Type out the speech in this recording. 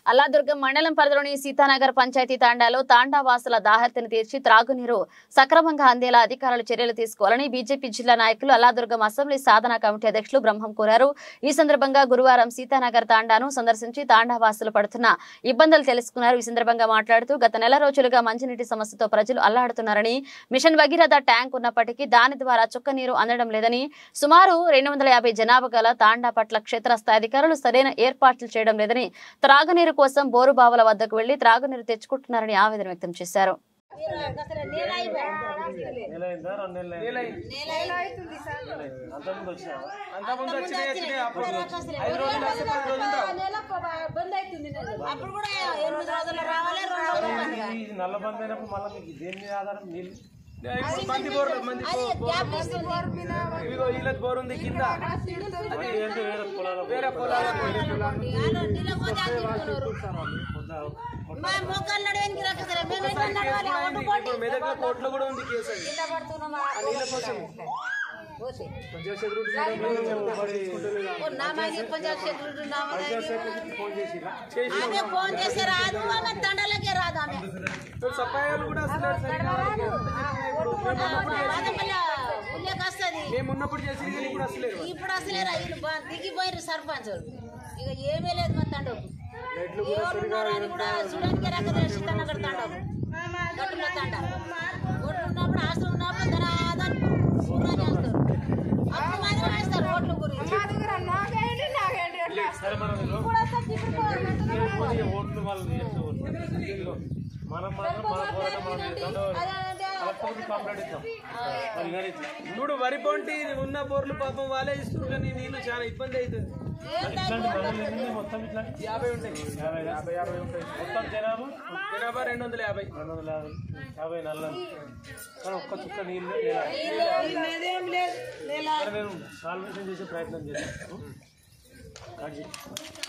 అల్లాదుర్గం మండలం పరిధిలోని సీతానగర్ పంచాయతీ తాండాలో తాండా వాసుల దాహర్తిని తీర్చి త్రాగునీరు సక్రమంగా అందేలా అధికారులు చర్యలు తీసుకోవాలని బీజేపీ జిల్లా నాయకులు అల్లాదుర్గం అసెంబ్లీ సాధన కమిటీ అధ్యక్షులు బ్రహ్మం కోరారు. ఈ సందర్భంగా గురువారం సీతానగర్ తాండాను సందర్శించి తాండా వాసులు పడుతున్న ఇబ్బందులు తెలుసుకున్నారు. ఈ సందర్భంగా మాట్లాడుతూ గత నెల రోజులుగా మంచినీటి సమస్యతో ప్రజలు అల్లాడుతున్నారని, మిషన్ భగీరథ ట్యాంక్ ఉన్నప్పటికీ దాని ద్వారా చుక్క నీరు అందడం లేదని, సుమారు 250 జనాభా గల తాండా పట్ల క్షేత్రస్థాయి అధికారులు సరైన ఏర్పాట్లు చేయడం లేదని, త్రాగునీరు కోసం బోరు బావుల వద్దకు వెళ్లి త్రాగునీరు తెచ్చుకుంటున్నారని ఆవేదన వ్యక్తం చేశారు. బోర్ ఉంది కింద వేరే మెదక్ కోర్టులో కూడా ఉంది కేసు. సఫాయాలు కూడా మేము ఉన్నప్పుడు చేసి ఇప్పుడు అసలేరా దిగిపోయారు సర్పంచ్. ఇక ఏమీ లేదు మా తండకు ఎవరున్నారని కూడా చూడడానికి రకం సీతానగర్ తండకు గట్టులో తండ ఓట్లు ఉన్నప్పుడు ఆస్తులు ఉన్నప్పుడు ధనాదాన్ని చూడని వస్తారు. అప్పుడు మాత్రం వేస్తారు ఓట్ల గురించి. ఇప్పుడు వరి పొంటి ఉన్న బోర్లు పాపం వాళ్ళే ఇస్తున్నారు కానీ నీళ్లు చాలా ఇబ్బంది అవుతుంది. 50 ఉంటాయి, 50 ఉంటాయి. మొత్తం జనాభా 250 నల్ల ఒక్క చుక్క నీళ్ళు నేను సాల్వేషన్ చేసే ప్రయత్నం చేస్తాను.